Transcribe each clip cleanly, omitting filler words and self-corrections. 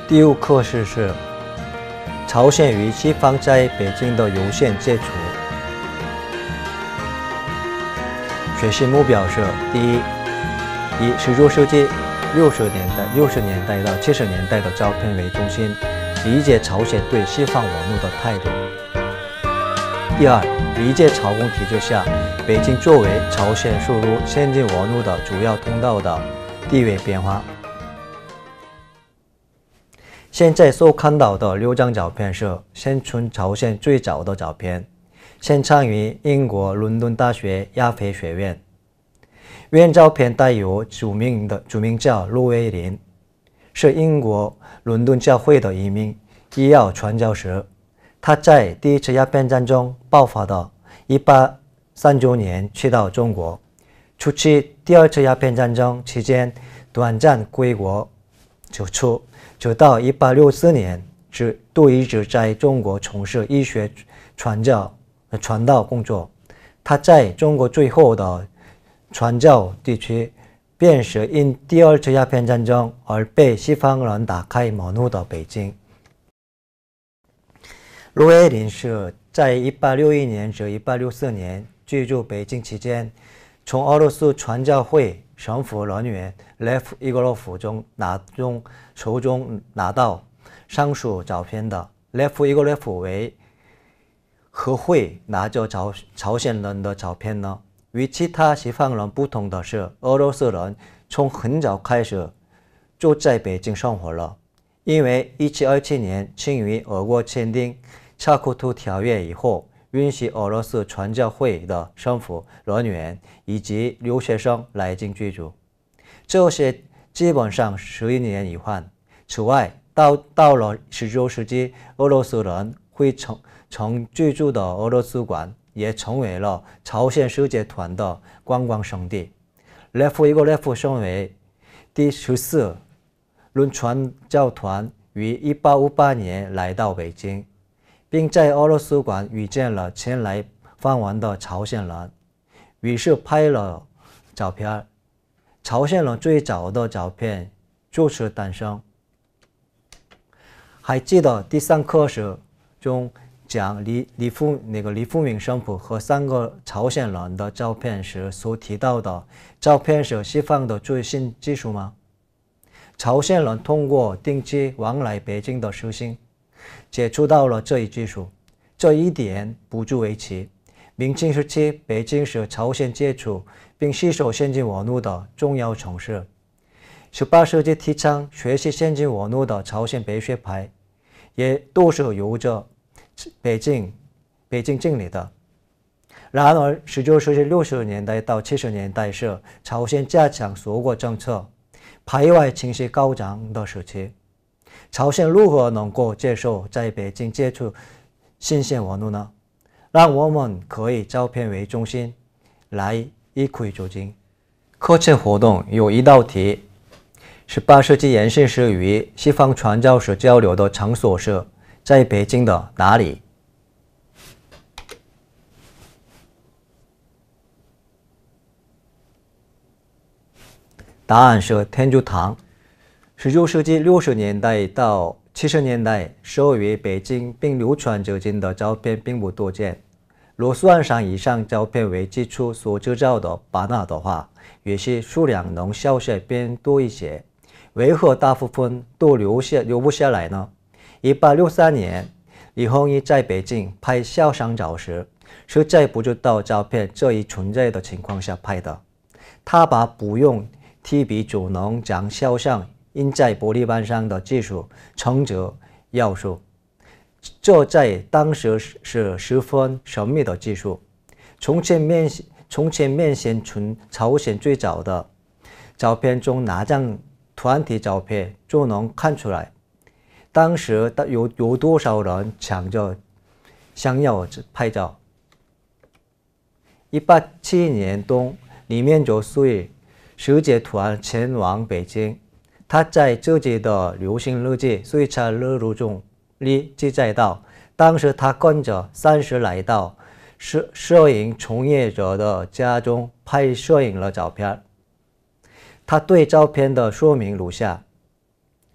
第5课是朝鲜与西方在北京的有限接触。学习目标是：第一，以19世纪60年代到70年代的照片为中心，理解朝鲜对西方文物的态度。第二，理解朝贡体制下北京作为朝鲜输入先进文物的主要通道的地位变化。现在所看到的6张照片是现存朝鲜最早的照片，现藏于英国伦敦大学亚非学院。原照片带有著名教路维林，是英国伦敦教会的一名医药传教士。他在第1次鸦片战争爆发的1839年去到中国，出席第2次鸦片战争期间短暂归国救出，直到1864年都一直在中国从事医学传道工作。他在中国最后的传教地区便是因第2次鸦片战争而被西方人打开门户的北京。路维林是在1861年至1864年居住北京期间，从俄罗斯传教会神父人员列夫伊格洛夫手中拿到上述照片的。列夫伊格洛夫为何会拿着朝鲜人的照片呢？与其他西方人不同的是，俄罗斯人从很早开始就在北京生活了。因为1727年清与俄国签订恰库图条约以后，允许俄罗斯传教会的神父人员以及留学生来京居住，这些基本上11年一换。此外，到了19世纪，俄罗斯人会曾居住的俄罗斯馆也成为了朝鲜世界团的观光胜地。列夫伊格列夫身为第14轮传教团于1858年来到北京，并在俄罗斯馆遇见了前来访问的朝鲜人，于是拍了照片。朝鲜人最早的照片就此诞生。还记得第3课时中讲李富明神父和3个朝鲜人的照片时所提到的照片是西方的最新技术吗？朝鲜人通过定期往来北京的实行接触到了这一技术，这一点不足为奇。明清时期，北京是朝鲜接触并吸收先进文物的重要城市。18世纪提倡学习先进文物的朝鲜北学派，也都是由着北京经历的。然而，19世纪60年代到70年代是朝鲜加强锁国政策、排外情绪高涨的时期。朝鲜如何能够接受在北京接触新鲜文物呢？让我们可以照片为中心来一窥究竟。课程活动有一道题：18世纪延伸时与西方传教士交流的场所是在北京的哪里？答案是天主堂。19世纪60年代到70年代，设于北京并流传至今的照片并不多见。若算上以上照片为基础所制造的版纳的话，也许数量能稍稍变多一些。为何大部分都留不下来呢？1863年，李亨一在北京拍肖像照时，是在不知道照片这一存在的情况下拍的。他把不用提笔就能将肖像印在玻璃板上的技术称之要术，这在当时是十分神秘的技术。从前面现存朝鲜最早的照片中哪张团体照片就能看出来，当时有多少人抢着想要拍照。1871年冬，李面就随世界团前往北京。他在自己的流行日记《随查日录》中记载到，当时他跟着30来到摄影从业者的家中拍摄影了照片。他对照片的说明如下：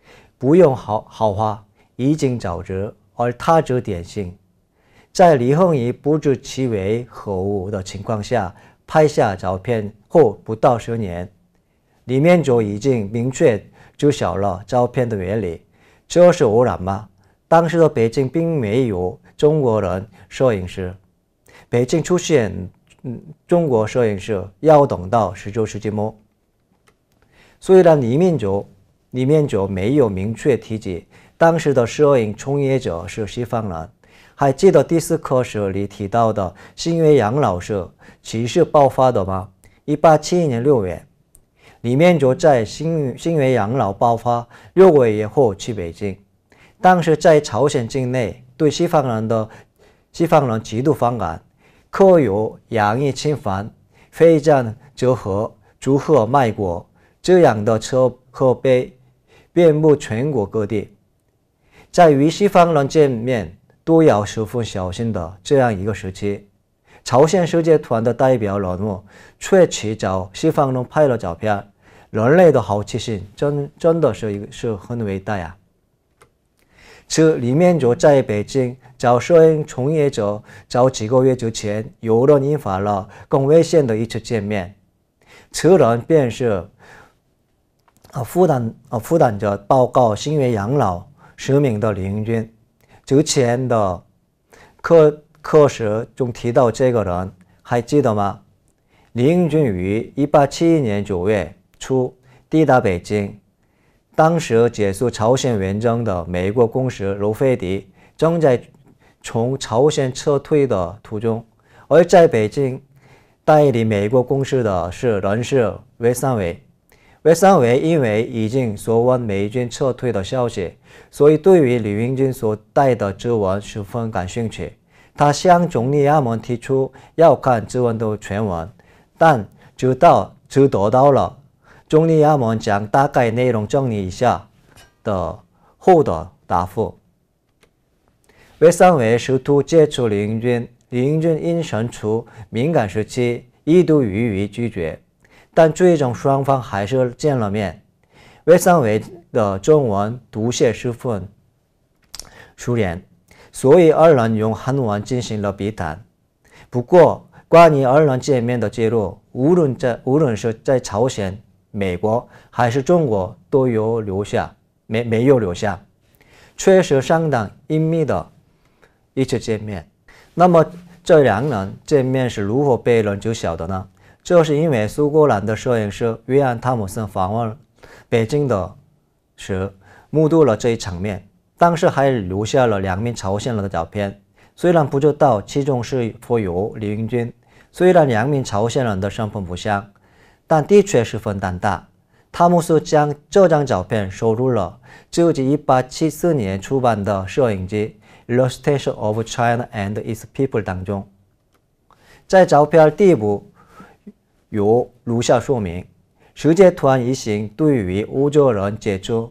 不用豪华，已经沼泽，而他则典型。在李亨义不知其为何物的情况下拍下照片后不到10年，李面就已经明确知晓了照片的原理。这是偶然吗？当时的北京并没有中国人摄影师，北京出现中国摄影师要等到19世纪末。虽然李面就没有明确提及当时的摄影从业者是西方人。还记得第4课时里提到的新月杨老师其实爆发的吗？1871年6月，李面就在新月杨老爆发6个月后去北京。当时在朝鲜境内对西方人极度反感，可有洋裔侵犯、非战折合、祝贺卖国这样的车和碑遍布全国各地。在与西方人见面都要十分小心的这样一个时期，朝鲜世界团的代表人物却去找西方人拍了照片，人类的好奇心真的是很伟大呀！此李面就在北京找摄影从业者，早几个月之前，有人引发了更危险的一次见面。此人便是复旦者报告新月养老实名的李英军。之前的课时中提到这个人，还记得吗？李英军于1871年9月初抵达北京，当时结束朝鲜远征的美国公使罗菲迪正在从朝鲜撤退的途中，而在北京代理美国公使的是人事魏三维。魏三维因为已经说闻美军撤退的消息，所以对于李英军所带的指纹十分感兴趣。他向总理衙门提出要看指纹的全文，但只得到了总理衙门将大概内容整理一下的后的答复。魏三维试图接触李英军，李英军因身处敏感时期一度予以拒绝，但最终双方还是见了面。魏三维的中文读写十分熟练，所以二人用韩文进行了笔谈。不过，关于二人见面的记录，无论是在朝鲜、美国还是中国都没有留下，确实相当隐秘的一次见面。那么，这两人见面是如何被人知晓的呢？这是因为苏格兰的摄影师约翰·汤姆森访问北京的时，目睹了这一场面。当时还留下了2名朝鲜人的照片，虽然不知道其中是否有李英军，虽然2名朝鲜人的身份不详，但的确十分胆大。汤姆斯将这张照片收入了自己1874年出版的摄影集《Illustration of China and Its People》当中。在照片底部有如下说明：世界团一行对于欧洲人接触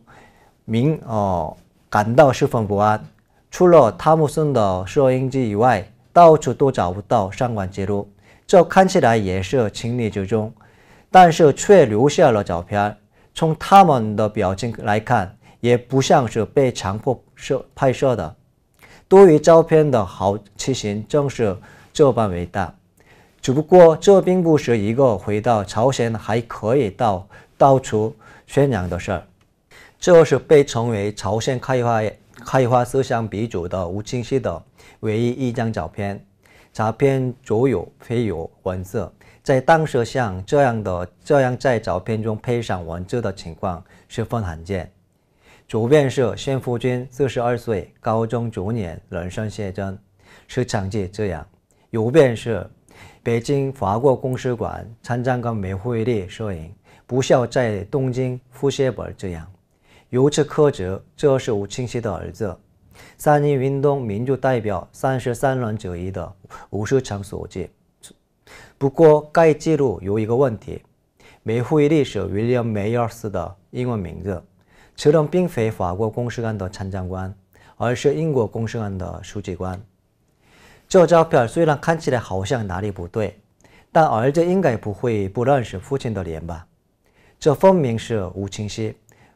感到十分不安。除了汤姆森的摄影机以外，到处都找不到相关记录。这看起来也是情理之中，但是却留下了照片。从他们的表情来看，也不像是被强迫拍摄的。对于照片的好奇心正是这般伟大。只不过这并不是一个回到朝鲜还可以到处宣扬的事儿。这是被称为朝鲜开化思想鼻祖的吴清溪的唯一一张照片。照片左右配有文字，在当时像这样在照片中配上文字的情况十分罕见。左边是宣福军42岁，高中9年，人生写真，时常记这样。右边是北京法国公使馆参展官梅惠丽摄影，不孝在东京复写本这样。由此可知，这是吴清溪的儿子，三一运动民主代表33人之一的吴世昌所记。不过，该记录有一个问题：梅惠丽是 William Mayers 的英文名字，此人并非法国公使馆的参展官，而是英国公使馆的书记官。这照片虽然看起来好像哪里不对，但儿子应该不会不认识父亲的脸吧？这分明是吴清溪。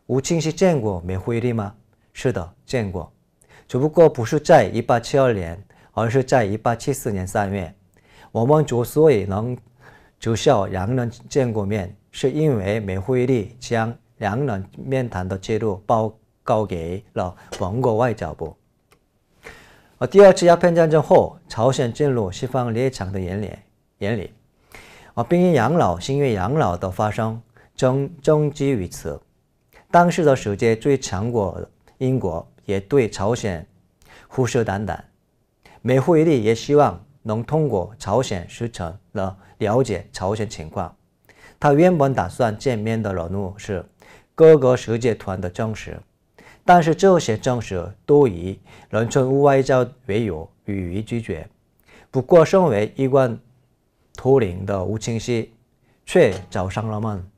吴清溪见过美惠丽吗？是的，见过，只不过不是在1872年，而是在1874年3月。我们之所以能知晓两人见过面，是因为美惠丽将两人面谈的记录报告给了蒙古外交部。第二次鸦片战争后，朝鲜进入西方列强的眼里，兵役养老、星月养老的发生正基于此。当时的世界最强国英国也对朝鲜虎视眈眈，美惠丽也希望能通过朝鲜使臣了解朝鲜情况。他原本打算见面的任务是各个使节团的证实，但是这些证实都以人称无外交为由予以拒绝。不过身为一贯统领的吴清溪却找上了门。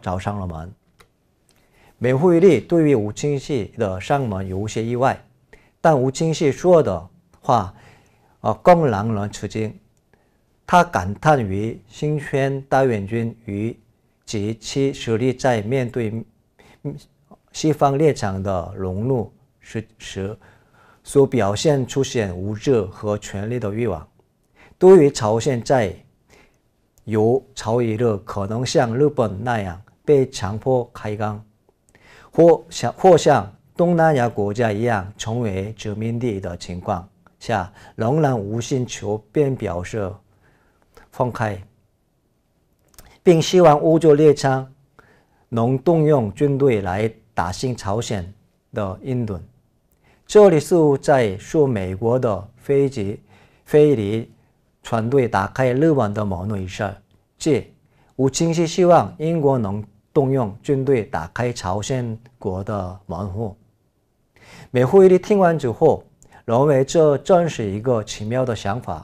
美惠丽对于吴清溪的上门有些意外，但吴清溪说的话更让人吃惊。他感叹于新选大元军及其实力在面对西方列强的融入时所表现出现物质和权力的欲望。对于朝鲜在有朝一日可能像日本那样被强迫开港，或像东南亚国家一样成为殖民地的情况下，仍然无心求变，表示愤慨，并希望欧洲列强能动用军队来打进朝鲜的英伦。这里似乎在说美国的飞离船队打开日本的门一事，即吴清溪希望英国能动用军队打开朝鲜国的门户。美惠丽听完之后，认为这真是一个奇妙的想法，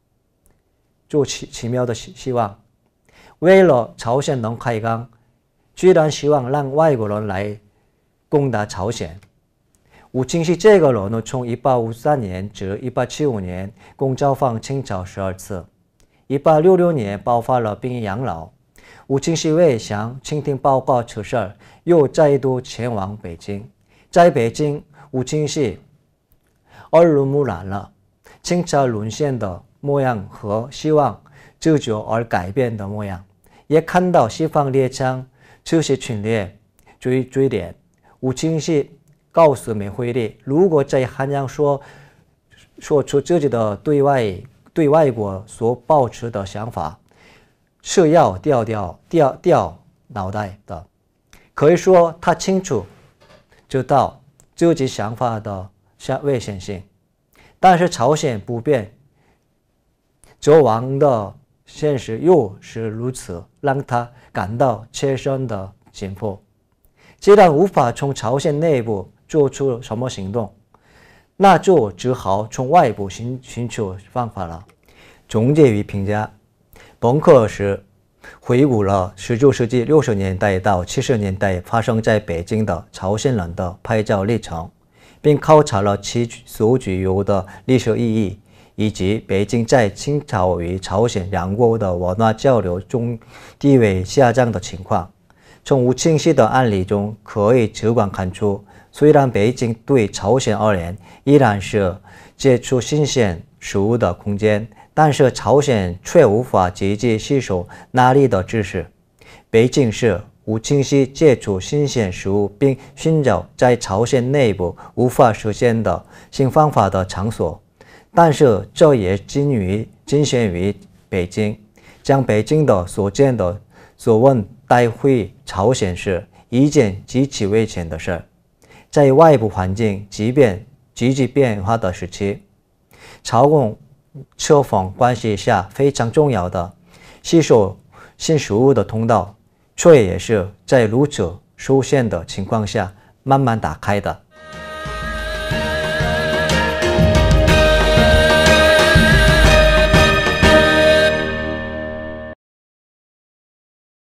奇妙的希望。为了朝鲜能开港，居然希望让外国人来攻打朝鲜。吴清溪这个人从1853年至1875年共造访清朝12次。1866年爆发了兵役养老，吴清溪为向清廷报告此事，又再度前往北京。在北京，吴清溪耳濡目染了清朝沦陷的模样和希望自救而改变的模样，也看到西方列强持续侵略追敛。吴清溪告诉美惠丽，如果在汉阳说出自己的对外国所抱持的想法，是要掉脑袋的。可以说他清楚知道自己想法的危险性，但是朝鲜不变则亡的现实又是如此，让他感到切身的紧迫。既然无法从朝鲜内部做出什么行动，那就只好从外部寻求方法了。总结与评价，本课是回顾了19世纪60年代到70年代发生在北京的朝鲜人的拍照历程，并考察了其所具有的历史意义，以及北京在清朝与朝鲜两国的文化交流中地位下降的情况。从吴清溪的案例中可以直观看出，虽然北京对朝鲜而言依然是接触新鲜事物的空间，但是朝鲜却无法积极吸收那里的知识。北京是吴清溪接触新鲜事物并寻找在朝鲜内部无法实现的新方法的场所，但是这也仅限于北京。将北京的所见的所闻带回朝鲜是一件极其危险的事。在外部环境急剧变化的时期，朝贡车缝关系下非常重要的吸收新事物的通道，却也是在如此受限的情况下慢慢打开的。